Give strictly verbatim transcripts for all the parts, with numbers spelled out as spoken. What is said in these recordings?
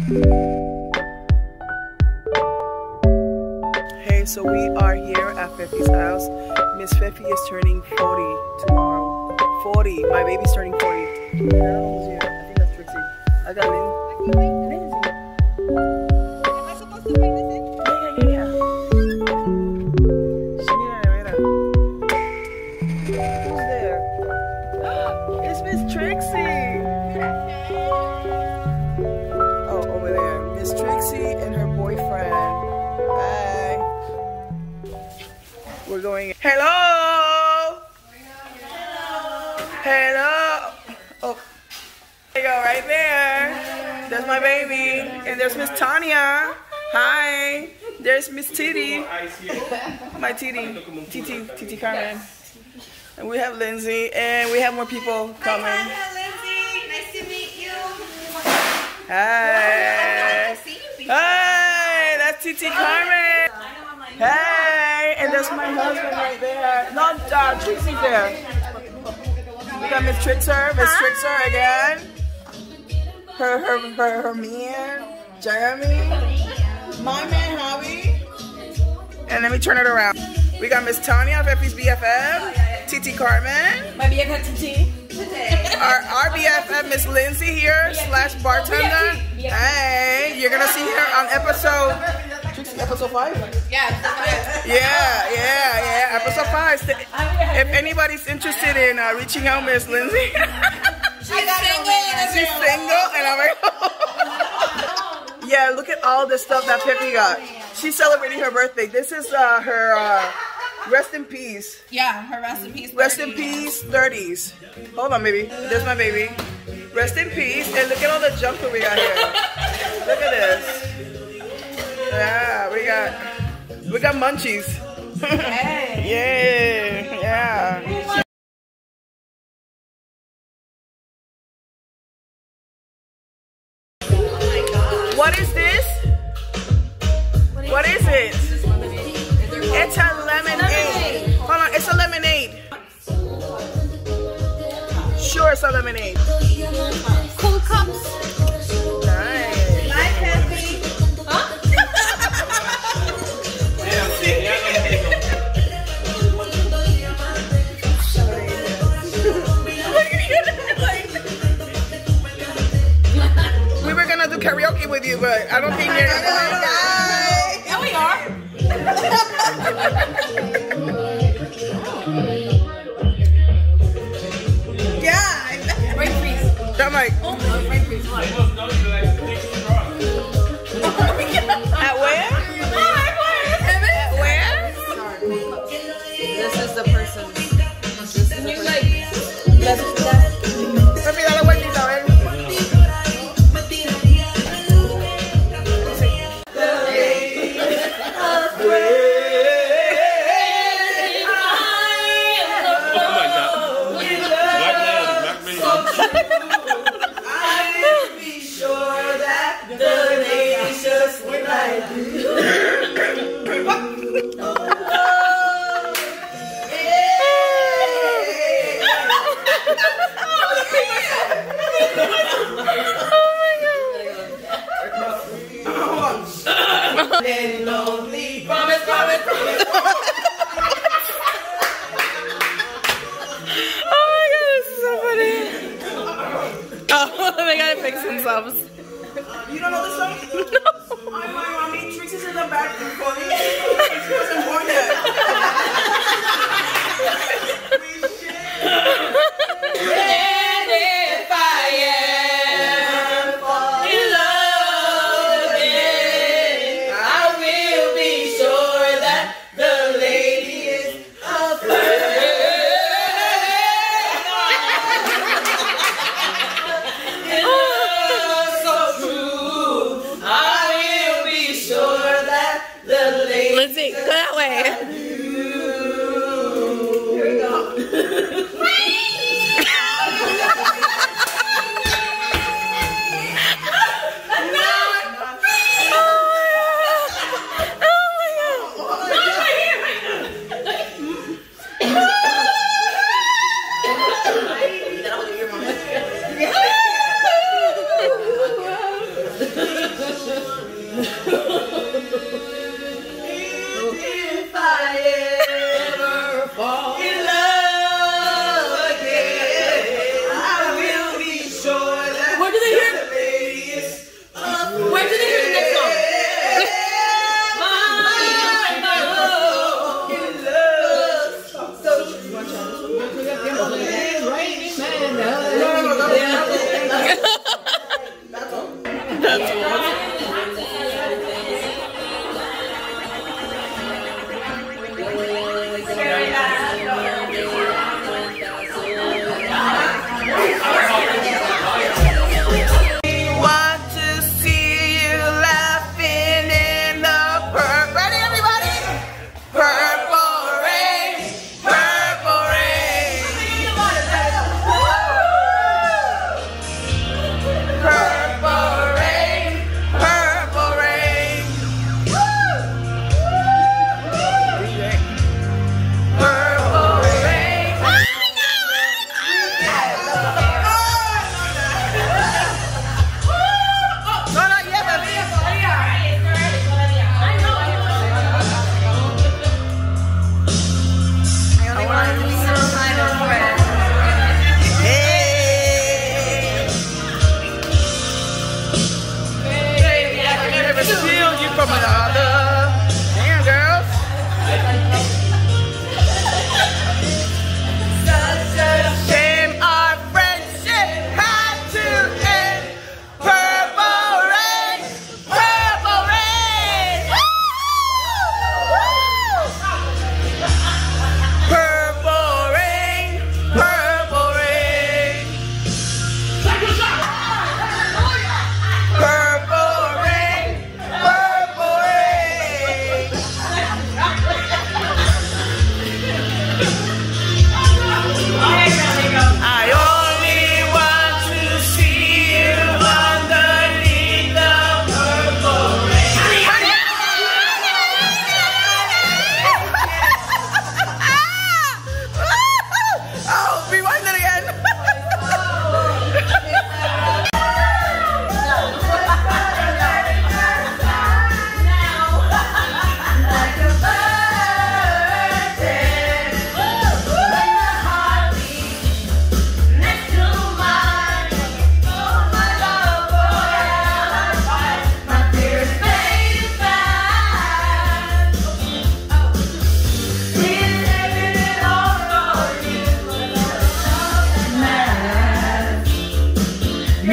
Hey, so we are here at Fefi's house. Miss Fefi is turning forty tomorrow. forty. My baby's turning forty. I don't know who's here. I think that's Trixie. I got Lynn. Lindsay. Am I supposed to bring this in? Yeah, yeah, yeah, yeah. She needs a nevera. Who's there? It's Miss Trixie. Oh, over there. Miss Trixie and her boyfriend. Hi. We're going. Hello. Hello. Oh. There you go, right there. There's my baby. And there's Miss Tanya. Hi. There's Miss Titi. My Titi. Titi. Titi Carmen. And we have Lindsay. And we have more people coming. Hi, Lindsay. Nice to meet you. Hi. Hi. That's Titi Carmen. Hey. And there's my husband right there. No, uh, Trixie's there. We got Miss Trixer, Miss Trixer again. Her, her, her, her man, Jeremy. My man, Javi. And let me turn it around. We got Miss Tanya, Fefi's B F F. Titi Carmen. My B F F Titi. Our, our B F F, Miss Lindsay here, slash bartender. Hey, you're gonna see her on episode, episode five? Yeah. Yeah, yeah, yeah, episode five. If anybody's interested in uh, reaching out, Miss Lindsay. She's single. She's single, and I'm like, yeah, look at all the stuff that Fefi got. She's celebrating her birthday. This is uh, her uh, rest in peace. Yeah, her rest in peace. Rest in peace, thirties. Hold on, baby. There's my baby. Rest in peace, and look at all the junk that we got here. Look at this. Yeah, we got we got munchies. Hey. Yeah, yeah. What is this? What is it? It's a lemonade. Hold on, it's a lemonade. Sure, it's a lemonade. Cool cups. Nice. Hi, Fefi. Huh? We were gonna do karaoke with you, but I don't think you're gonna. Yeah, we are. Yeah. Brain freeze. I'm like, Oh, brain freeze. What? at where? At where? This is the person. This is the person. Papi, dale vueltita, a ver. Promise, promise, promise. Oh my god, this is so funny. Oh, they gotta fix themselves. You don't know the song? No. Oh my mommy, Trixie's in the back recording. She wasn't born yet. And if I am in love again, I will be sure that the lady is a so true. I will be sure that the lady. Lindsay, go that way.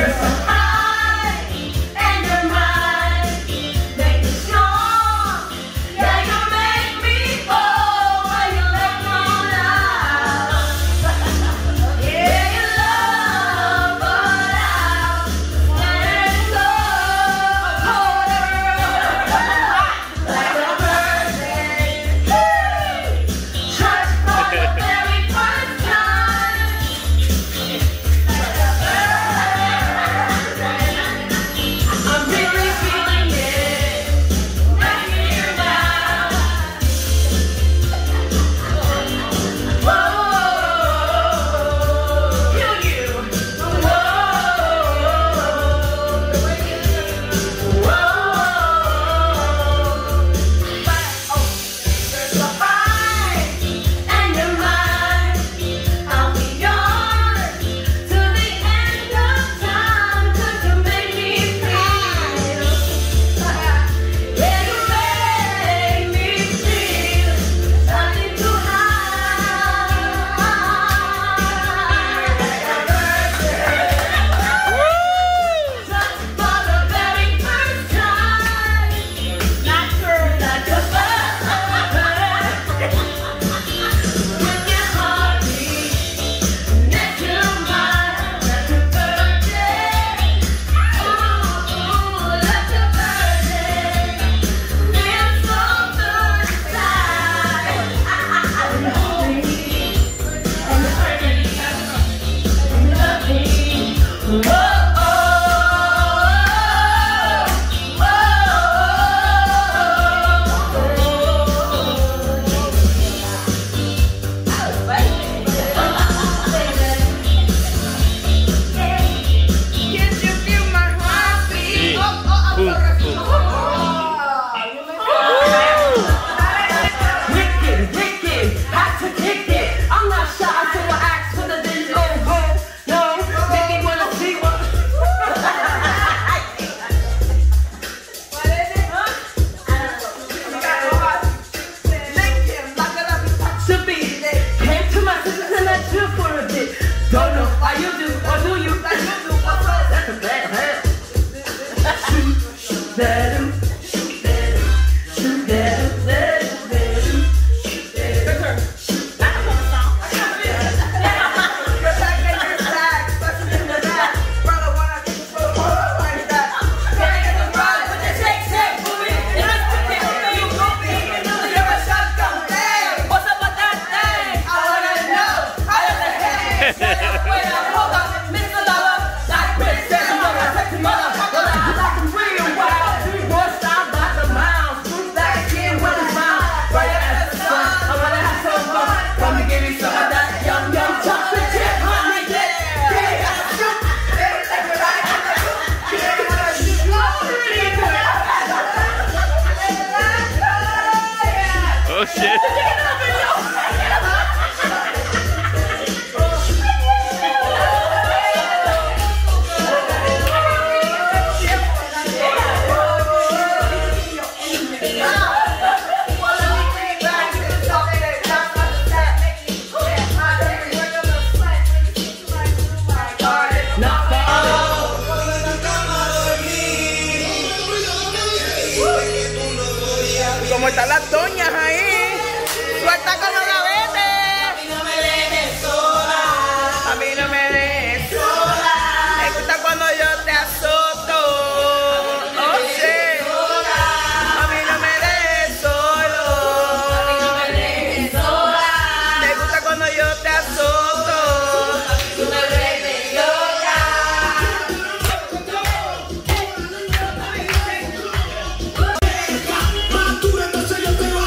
Como están las doñas ahí, suelta como la vete. A mí no me dejes sola. A mí no me dejes sola. Me gusta cuando yo te azoto. Oh, sí. A mí no me dejes solo. A mí no me dejes sola. Me gusta cuando yo te azoto. Tú me vuelves loca. Entonces yo te voy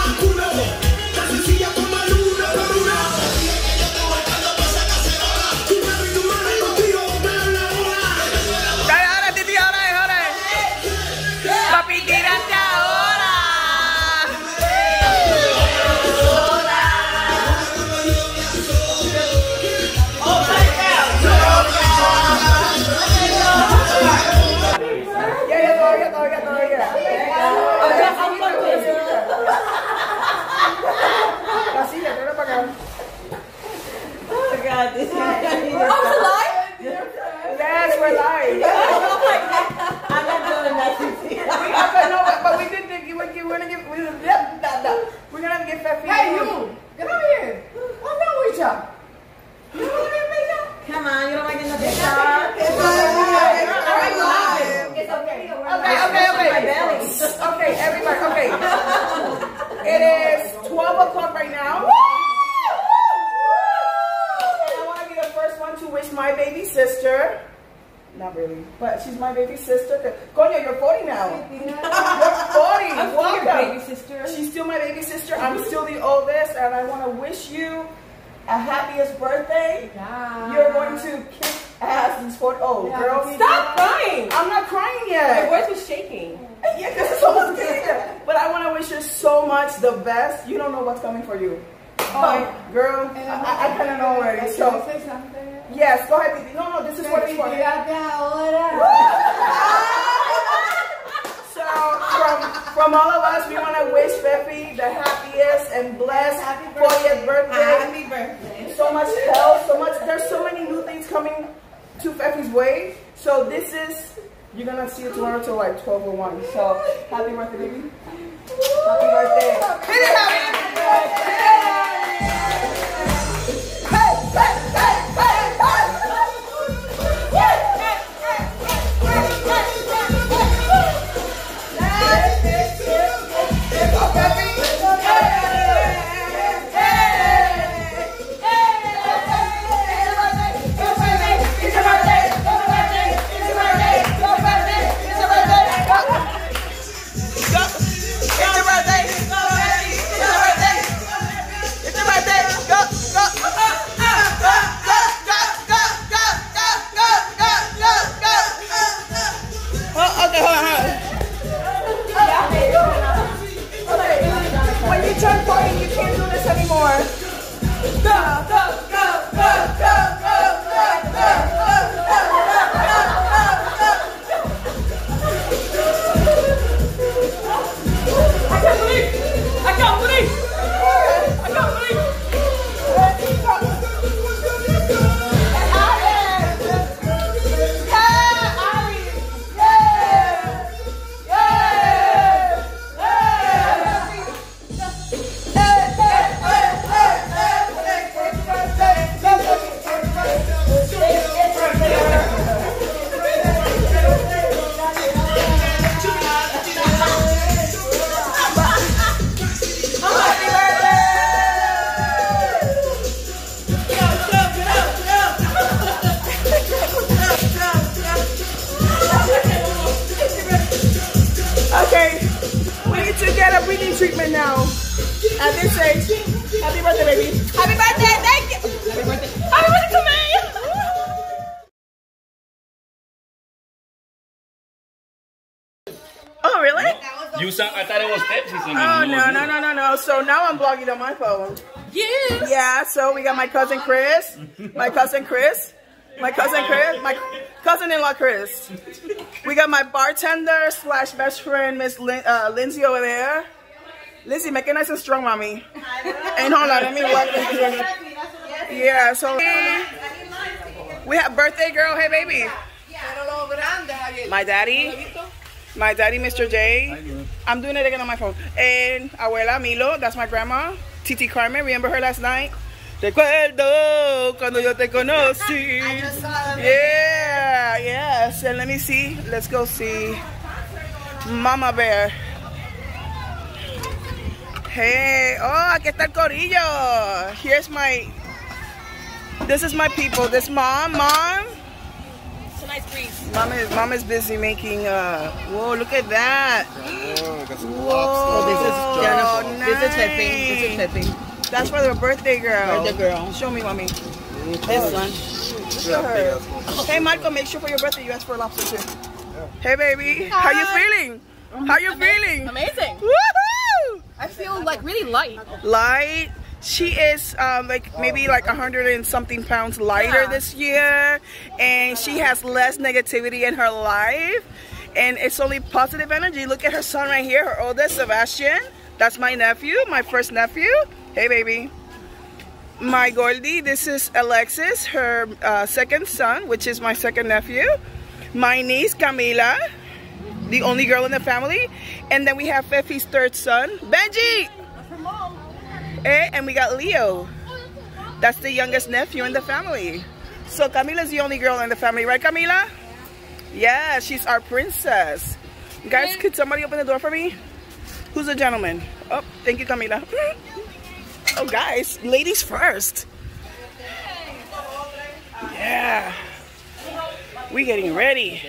sister. Not really, but she's my baby sister. Coño, you're forty now. You're forty. I'm Welcome. still your baby sister. She's still my baby sister. I'm still the oldest, and I want to wish you a happiest birthday. Yeah. You're going to kick ass these forty. Oh, yeah, girl. Stop crying. I'm not crying yet. My voice was shaking. Yeah, because it's almost good. But I want to wish you so much the best. You don't know what's coming for you. Oh, but, girl, I, I kind of know already. So, say something? Yes, go ahead, baby. No, no, this is what it's for. So, from, from all of us, we want to wish Fefi the happiest and blessed fortieth birthday. Happy birthday. So much health, so much. There's so many new things coming to Fefi's way. So, this is, you're going to see it tomorrow till like twelve oh one. So, happy birthday, baby. Happy birthday. Happy birthday. Treatment now. At this age. Happy birthday, baby. Happy birthday, thank you. Happy birthday. Happy birthday to me. Oh, really? You sound, I thought it was Pepsi singing. Oh, no, no, no, no, no. So now I'm vlogging on my phone. Yeah. Yeah, so we got my cousin Chris. My cousin Chris. My cousin Chris. My cousin-in-law Chris. We got my bartender slash best friend, Miss Lin uh, Lindsay over there. Lindsay, make it nice and strong, mommy. And hold on, let me work this. Yeah, so we have birthday girl. Hey, baby. My daddy. My daddy, Mister J. I'm doing it again on my phone. And Abuela Milo, that's my grandma. Titi Carmen, remember her last night? Recuerdo cuando yo te conocí. Yeah, yes. And let me see. Let's go see Mama Bear. Hey, oh, aquí está el corillo. Here's my, this is my people. This mom, mom. It's a nice breeze. Mom is, mom is busy making, uh, whoa, look at that. Oh, got some Whoa, lobster. This is Jennifer. nice. This is Fefi. This is Fefi. That's for the birthday girl. Birthday girl. Show me, mommy. This one. Look at her. Hey, Marco, make sure for your birthday you ask for a lobster too. Hey, baby. How you feeling? How you feeling? Amazing. Woohoo! I feel like really light. Light. She is um, like maybe like a hundred and something pounds lighter Yeah. this year, and she has less negativity in her life, and it's only positive energy. Look at her son right here, her oldest, Sebastian. That's my nephew, my first nephew. Hey, baby. My Goldie, this is Alexis, her uh, second son, which is my second nephew. My niece, Camila, the only girl in the family. And then we have Fefi's third son, Benji. That's her mom. Eh, and we got Leo. That's the youngest nephew in the family. So Camila's the only girl in the family, right, Camila? Yeah, she's our princess. Guys, could somebody open the door for me? Who's the gentleman? Oh, thank you, Camila. Oh, guys, ladies first. Yeah. We getting ready.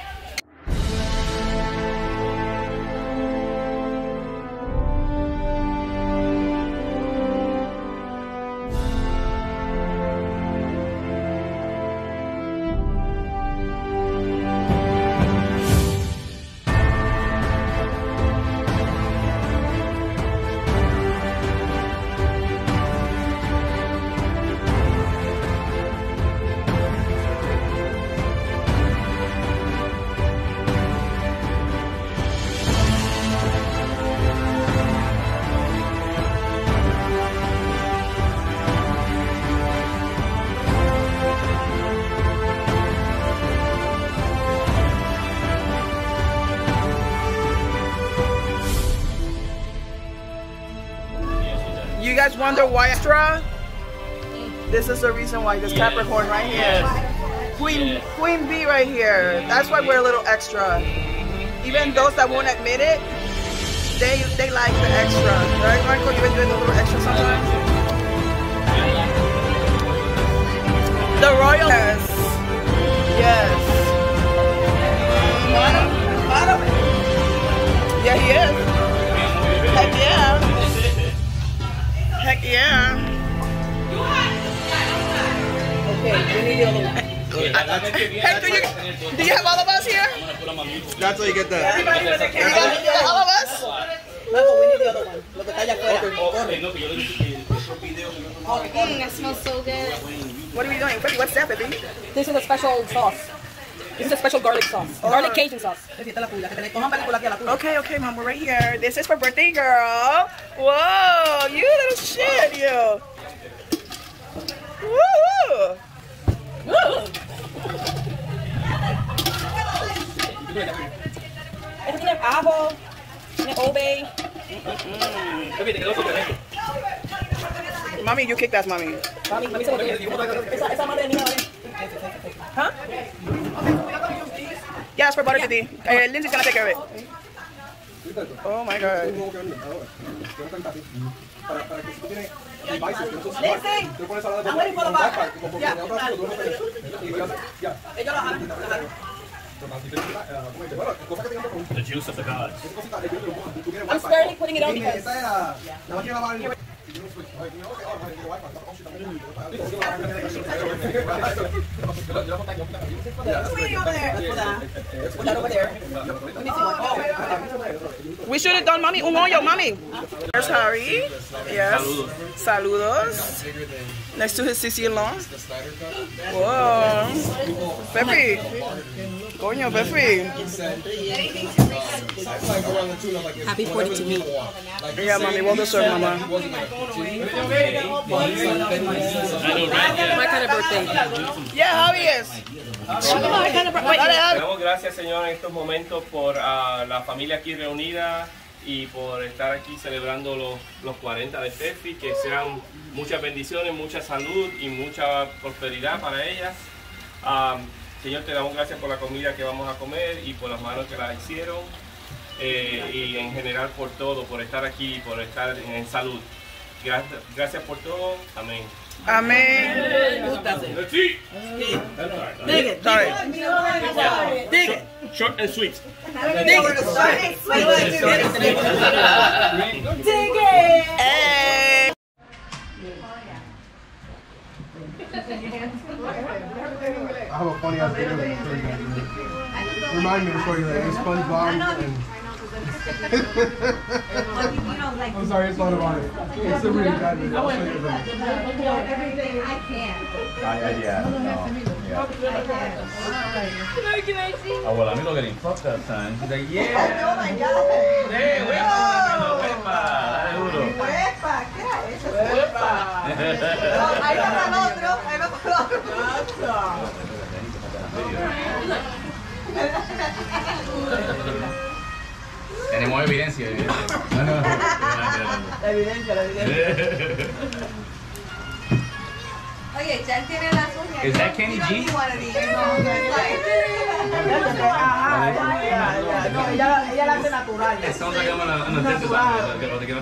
You guys wonder why extra? This is the reason why. This Capricorn right here. Queen, Queen Bee right here. That's why we're a little extra. Even those that won't admit it, they they like the extra. Right, Marco? You've been doing a little extra sometimes? The royal. Yes. Yes. Yeah, he is. Heck yeah. Heck yeah. Okay, we need the other one. Hector, you, do you have all of us here? That's how you get that. Everybody with the camera? You got all of us? No, we need the other one. Lo que está allá afuera. Mm, that smells so good. What are we doing? Fefi, what's that, baby? This is a special sauce. This is a special garlic sauce. Oh. Garlic Cajun sauce. Okay, okay, mom, we're right here. This is for birthday girl. Whoa, you little shit, you. Woo! Esto tiene ajo, tiene obey. Mommy, you kick that, mommy. Mami, mami se lo quiere. Esa, esa madre mía, Huh? Yeah, it's for butter today. Uh, Lindsay's gonna take care of it. Oh my god. The juice of the gods. I'm sparingly putting it on because we should have done mommy un hoyo, mommy. There's Harry. Yes. Saludos. Next to his sister-in-law. Whoa. Fefi. Coño, Fefi. happy forty to me. Yeah, mommy. Well deserved, mama. My kind of birthday. Yeah, how he is. My kind of birthday. Damos gracias, Señor, en estos momentos por uh, la familia aquí reunida y por estar aquí celebrando los, los cuarenta de Fefi. Que sean muchas bendiciones, mucha salud y mucha prosperidad para ellas. Um, Señor, te damos gracias por la comida que vamos a comer y por las manos que la hicieron. Eh, y en general por todo, por estar aquí, por estar en, en salud. Gracias, gracias por todo. Amén. Amén. Sí. Dig it. Sorry. Dig it. Short and sweet. Dig it. Short and sweet. Dig it. Hey. I have a funny ass video with you. Remind me to show you that it's SpongeBob and I'm sorry, it's not about it. It's a really bad video. I'll show you that. Everything I can. I, I, yeah, no, yeah. Abuelito getting fucked that time. He's like, yeah. Oh my God. Hey, huepa, huepa, dale duro. Huepa, ¿qué era eso? Huepa. Ahí va para el otro, ahí va para el otro. Tenemos evidencia, evidencia. No, no. La evidencia, la evidencia. Oye, Chal tiene las uñas. Is that Kenny G? No, ella, ella la hace natural. Estamos sacando la noticia.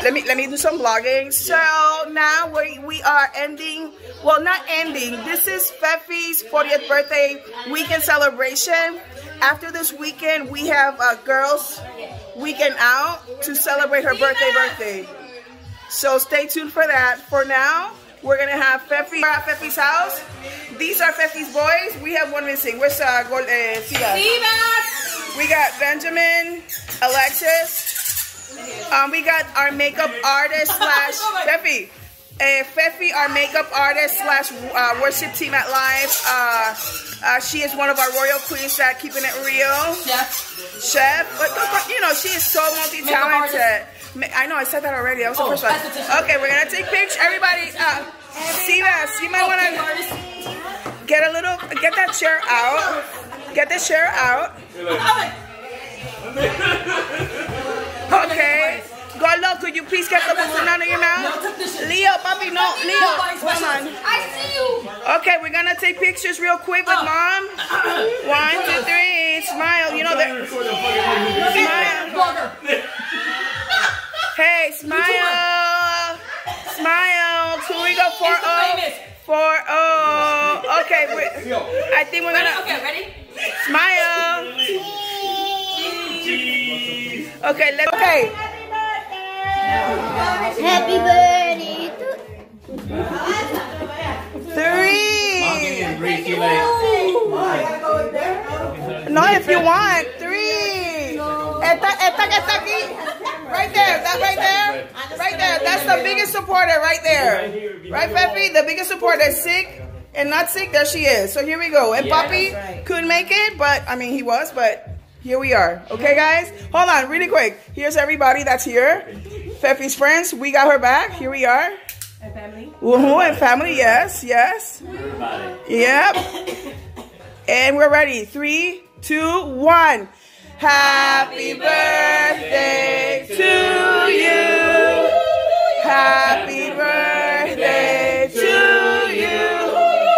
let me let me do some vlogging. So now we we are ending. Well, not ending. This is Fefi's fortieth birthday weekend celebration. After this weekend, we have a girls' weekend out to celebrate her birthday. Birthday. So stay tuned for that. For now, we're gonna have Fefi at Fefi's house. These are Fefi's boys. We have one missing. Where's uh, Gold, uh Siva? We got Benjamin, Alexis. Um, we got our makeup artist slash Fefi. Uh, Fefi, our makeup artist slash uh, worship team at Life. Uh, uh, she is one of our royal queens at Keeping It Real. Chef. Chef. But, but you know, she is so multi-talented. I know, I said that already. That was the oh, first one. Okay, we're going to take pictures. Everybody, uh, see that. You might want to get a little, get that chair out. Get the chair out. Okay. Gordo, could you please get the balloon out of your mouth? Leo, papi, no. Leo, come on. I see you. Okay, we're going to take pictures real quick with mom. One, two, three. Smile. You know that. Smile. Hey, smile. Smile. Two, we go four oh. Four oh. Okay, we're, I think we're going to. Okay, ready? Smile. Okay, let's. Okay. Happy birthday to Three. No, if you want. Three. Esta, esta que está aquí. Right there. That right there. Right there. That's the biggest supporter right there. Right, Fefi? The biggest supporter. Sick and not sick. There she is. So here we go. And Papi couldn't make it, but I mean, he was, but here we are. Okay, guys? Hold on, really quick. Here's everybody that's here. Fefi's friends. We got her back. Here we are. And family. Woohoo, and family. Yes, yes. Yep. And we're ready. Three, two, one. Happy birthday to you. Happy birthday to you.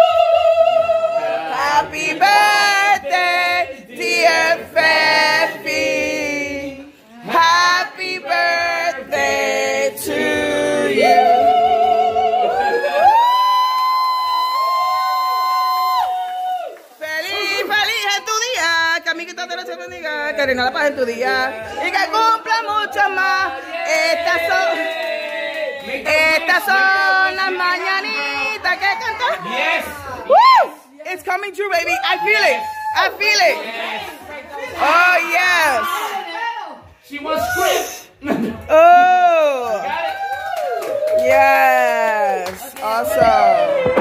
Happy birthday, dear Fefi. Happy birthday to you. Feliz, feliz en tu día. Que amiguita te lo se bendiga. Que reina la paz en tu día. Y que cumpla mucho más. Estas son, estas son las mañanitas que cantan. Yes. Woo! It's coming true, baby. I feel it. I feel it. Oh, yes. She wants script. Oh. Yes. Awesome.